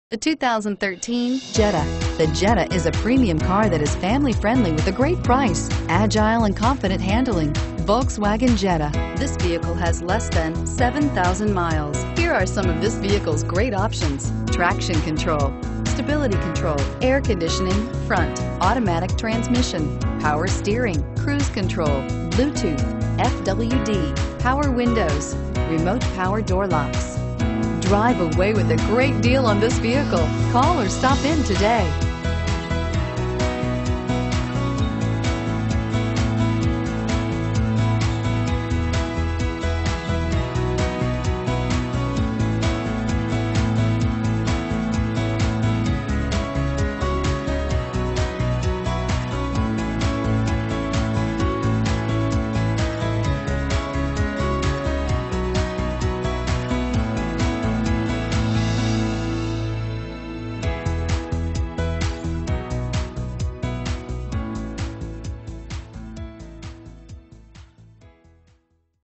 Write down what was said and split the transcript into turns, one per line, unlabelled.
The 2013 Jetta. The Jetta is a premium car that is family-friendly with a great price, agile and confident handling. Volkswagen Jetta. This vehicle has less than 7,000 miles. Here are some of this vehicle's great options: traction control, stability control, air conditioning, front, automatic transmission, power steering, cruise control, Bluetooth, FWD, power windows, remote power door locks. Drive away with a great deal on this vehicle. Call or stop in today.